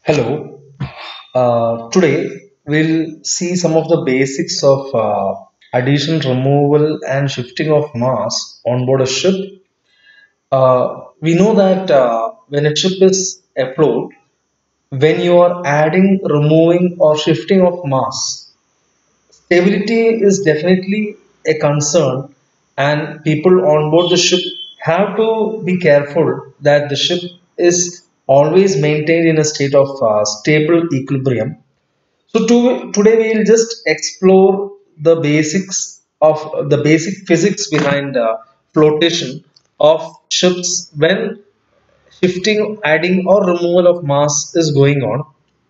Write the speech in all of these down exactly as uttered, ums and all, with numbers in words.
Hello. Uh, today we'll see some of the basics of uh, addition, removal, and shifting of mass on board a ship. Uh, we know that uh, when a ship is afloat, when you are adding, removing, or shifting of mass, stability is definitely a concern, and people on board the ship have to be careful that the ship is always maintained in a state of uh, stable equilibrium. So to, today we will just explore the basics of the basic physics behind uh, flotation of ships when shifting, adding, or removal of mass is going on.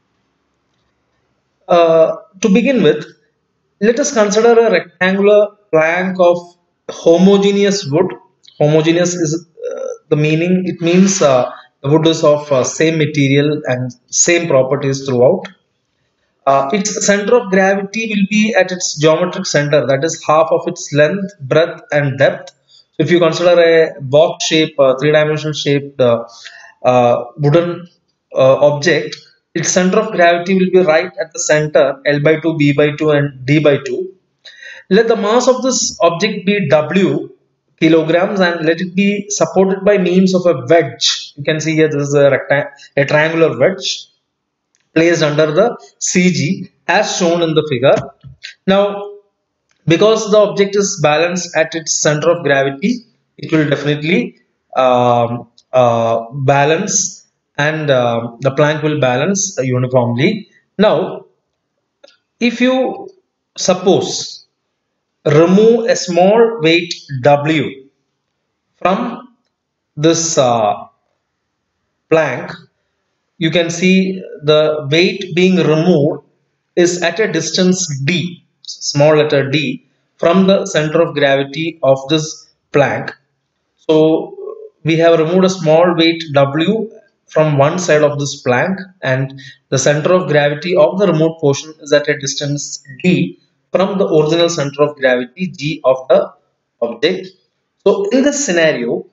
Uh, to begin with, let us consider a rectangular plank of homogeneous wood. Homogeneous is uh, the meaning, it means uh, the wood is of uh, same material and same properties throughout. Uh, its center of gravity will be at its geometric center, that is half of its length, breadth, and depth. So, if you consider a box shape, uh, three dimensional shaped uh, uh, wooden uh, object, its center of gravity will be right at the center, L by two, B by two, and D by two. Let the mass of this object be W kilograms and let it be supported by means of a wedge. You can see here this is a, rectangle, a triangular wedge placed under the C G as shown in the figure. Now, because the object is balanced at its center of gravity, it will definitely um, uh, balance and uh, the plank will balance uniformly. Now, if you suppose remove a small weight W from this uh, plank, you can see the weight being removed is at a distance d, small letter d, from the center of gravity of this plank. So we have removed a small weight W from one side of this plank, and the center of gravity of the removed portion is at a distance d from the original center of gravity g of the object. So in this scenario,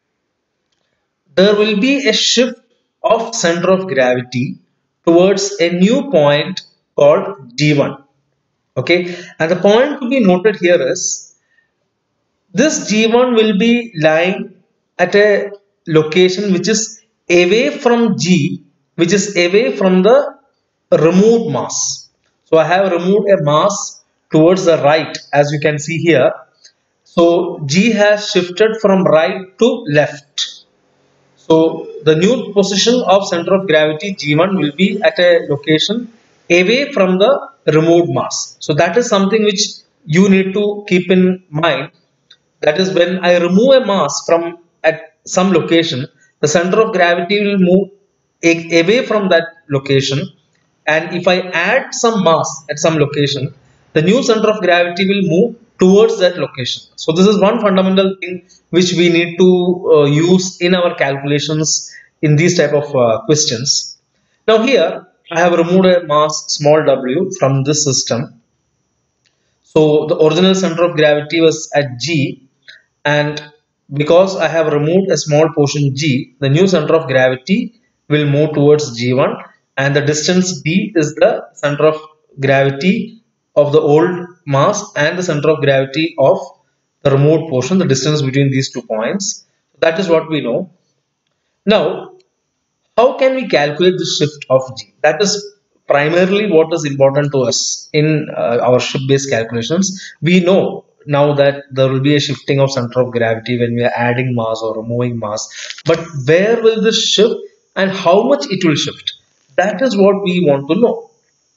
there will be a shift of center of gravity towards a new point called G one. Okay, and the point to be noted here is this G one will be lying at a location which is away from G, which is away from the removed mass. So I have removed a mass towards the right, as you can see here. So G has shifted from right to left. So the new position of center of gravity G one will be at a location away from the removed mass. So that is something which you need to keep in mind. That is, when I remove a mass from at some location, the center of gravity will move away from that location, and if I add some mass at some location, the new center of gravity will move towards that location. So this is one fundamental thing which we need to uh, use in our calculations in these type of uh, questions. Now here I have removed a mass small w from this system. So the original center of gravity was at G, and because I have removed a small portion G, the new center of gravity will move towards G one, and the distance D is the center of gravity of the old mass and the center of gravity of the removed portion, the distance between these two points. That is what we know. Now, how can we calculate the shift of G? That is primarily what is important to us in uh, our ship-based calculations. We know now that there will be a shifting of center of gravity when we are adding mass or removing mass. But where will this shift and how much it will shift? That is what we want to know.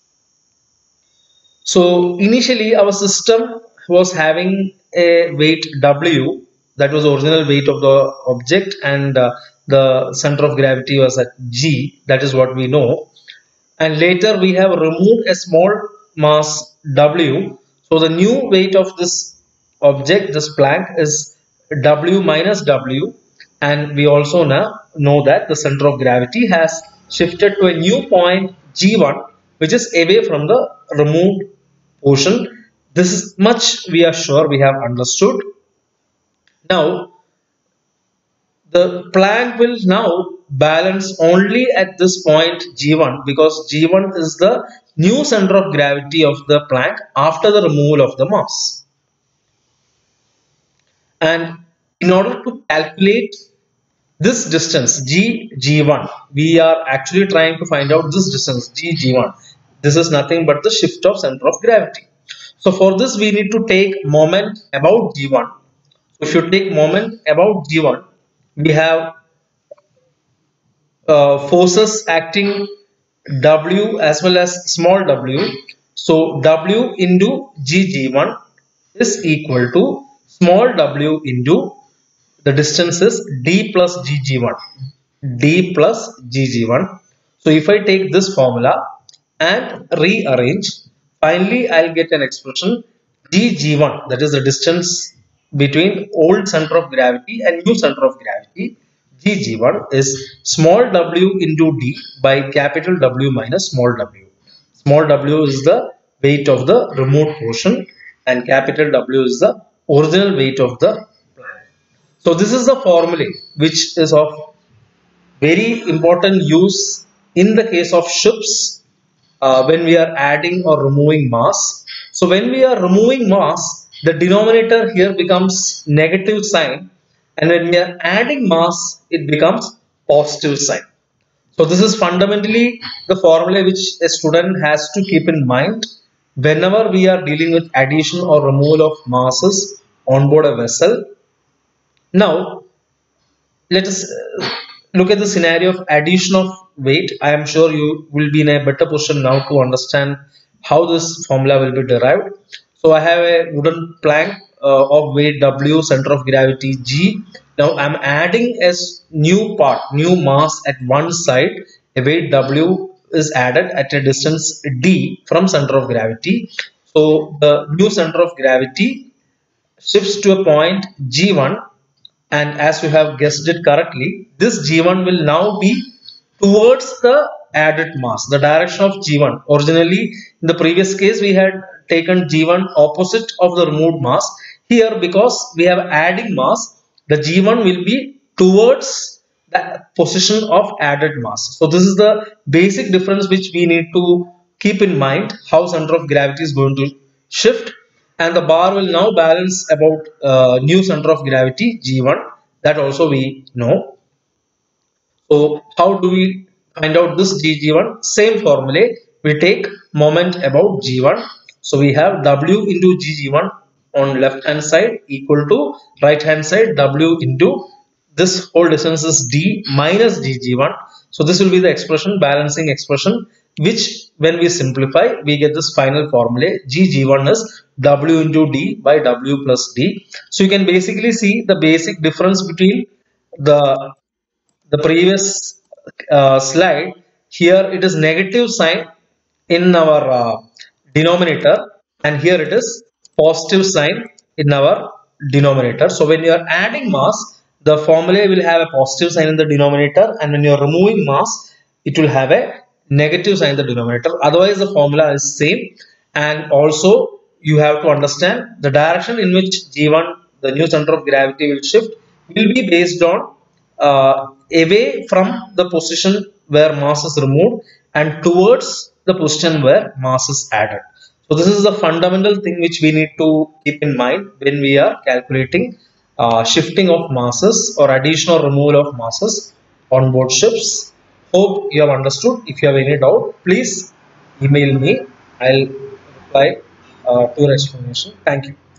So initially our system was having a weight W, that was the original weight of the object, and uh, the center of gravity was at G, that is what we know. And later we have removed a small mass W. So the new weight of this object, this plank, is W minus W, and we also now know that the center of gravity has shifted to a new point G one, which is away from the removed portion. This is much we are sure we have understood. Now the plank will now balance only at this point G one, because G one is the new center of gravity of the plank after the removal of the mass. And in order to calculate this distance G G one, we are actually trying to find out this distance G G one. This is nothing but the shift of center of gravity. So for this we need to take moment about G one. If you take moment about G one, we have uh, forces acting W as well as small w. So W into G G one is equal to small w into the distance is D plus G G one. D plus G G one. So if I take this formula and rearrange, finally I'll get an expression G G one, that is the distance between old center of gravity and new center of gravity. G G one is small w into D by capital W minus small w. Small w is the weight of the removed portion and capital W is the original weight of the plank. So this is the formula which is of very important use in the case of ships uh, when we are adding or removing mass. So when we are removing mass, the denominator here becomes negative sign, and when we are adding mass, it becomes positive sign. So this is fundamentally the formula which a student has to keep in mind whenever we are dealing with addition or removal of masses on board a vessel. Now let us look at the scenario of addition of weight. I am sure you will be in a better position now to understand how this formula will be derived. So I have a wooden plank uh, of weight W, center of gravity G. Now I am adding a new part, new mass at one side. A weight W is added at a distance D from center of gravity. So the new center of gravity shifts to a point G one, and as you have guessed it correctly, this G one will now be towards the added mass, the direction of G one. Originally in the previous case we had taken G one opposite of the removed mass. Here, because we have adding mass, the G one will be towards the position of added mass. So this is the basic difference which we need to keep in mind, how center of gravity is going to shift, and the bar will now balance about uh, new center of gravity G one. That also we know. So how do we find out this G G one? Same formula. We take moment about G one. So we have W into G G one on left hand side equal to right hand side W into this whole distance is D minus G G one. So this will be the expression, balancing expression, which when we simplify we get this final formula. G G one is W into D by W plus D. So you can basically see the basic difference between the the previous uh, slide. Here it is negative sign in our uh, denominator, and here it is positive sign in our denominator. So when you are adding mass, the formula will have a positive sign in the denominator, and when you are removing mass, it will have a negative sign in the denominator. Otherwise the formula is same. And also you have to understand the direction in which G one, the new center of gravity, will shift will be based on uh, away from the position where mass is removed and towards the position where mass is added. So this is the fundamental thing which we need to keep in mind when we are calculating uh, shifting of masses or addition or removal of masses on board ships. Hope you have understood. If you have any doubt, please email me. I'll reply uh, to your explanation. Thank you.